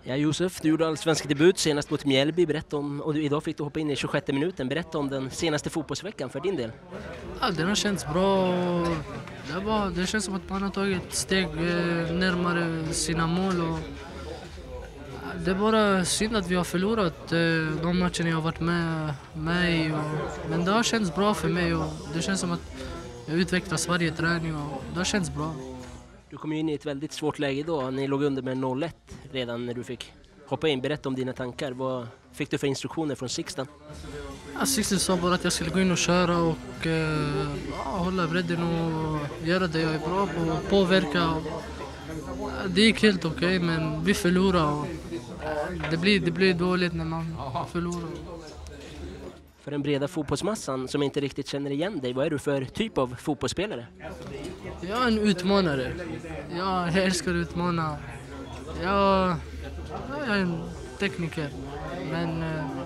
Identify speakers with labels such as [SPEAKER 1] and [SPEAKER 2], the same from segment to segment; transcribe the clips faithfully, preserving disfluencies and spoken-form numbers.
[SPEAKER 1] Ja, Josef, du gjorde allsvensk debut senast mot Mjällby. Berätta om, och du, idag fick du hoppa in i tjugosjätte minuten. Berätta om den senaste fotbollsveckan för din del.
[SPEAKER 2] Ja, den har känts bra. Det, var, det känns som att man har tagit ett steg eh, närmare sina mål. Och, ja, det är bara synd att vi har förlorat eh, de matcherna jag har varit med, med i. Och, men det har känts bra för mig och det känns som att jag utvecklas varje träning och det har känts bra.
[SPEAKER 1] Du kom ju in i ett väldigt svårt läge idag. Ni låg under med noll ett redan när du fick hoppa in. Berätta om dina tankar. Vad fick du för instruktioner från Sixten?
[SPEAKER 2] Ja, Sixten sa bara att jag skulle gå in och köra och eh, ja, hålla bredden och göra det jag är bra på och påverka. Ja, det gick helt okej, okay, men vi förlorade. Och det, blir, det blir dåligt när man förlorar.
[SPEAKER 1] För den breda fotbollsmassan som inte riktigt känner igen dig, vad är du för typ av fotbollsspelare?
[SPEAKER 2] Jag är en utmanare. Jag älskar att utmana. Jag, jag är en tekniker. Men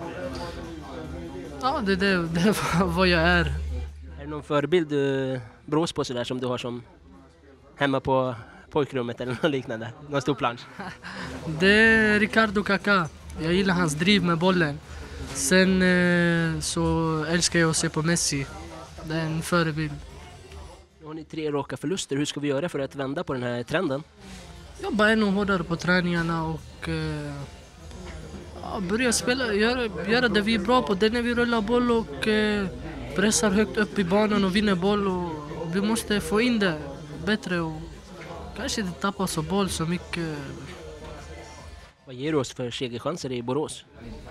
[SPEAKER 2] ja, det, det, det är vad jag är.
[SPEAKER 1] Är det någon förebild du brås på sådär som du har som hemma på pojkrummet eller något liknande? Någon stor plansch?
[SPEAKER 2] Det är Ricardo Kaká. Jag gillar hans driv med bollen. Sen eh, så älskar jag att se på Messi. Det är en förebild.
[SPEAKER 1] Nu har ni tre raka förluster. Hur ska vi göra för att vända på den här trenden?
[SPEAKER 2] Jobba ännu hårdare på träningarna och eh, ja, börja spela, göra, göra det vi är bra på. Det är när vi rullar boll och eh, pressar högt upp i banan och vinner boll. Och, och vi måste få in det bättre och kanske inte tappa så boll så mycket.
[SPEAKER 1] Vad ger du oss för segerchanser i Borås?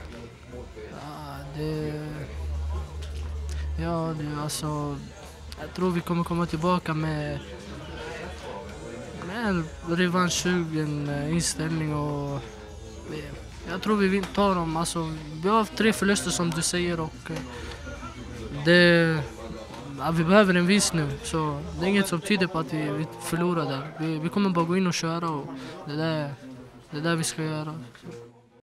[SPEAKER 2] Det, ja, det, alltså, jag tror vi kommer komma tillbaka med, med en revanschsugen inställning och jag tror vi tar dem. Alltså, vi har tre förluster som du säger och det, ja, vi behöver en vinst nu så det är inget som tyder på att vi, vi förlorar där. Vi, vi kommer bara gå in och köra och det är det, det är det vi ska göra.